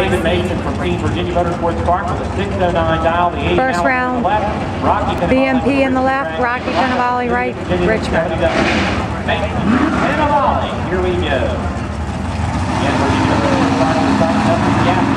David Mason from Team Virginia Motorsports Park with a 609 dial. The 8 First round, VMP in the left, Rocky Pintavalle right, Richmond. Pintavalle, here we go. Again, Virginia Motorsports Park is up the gas.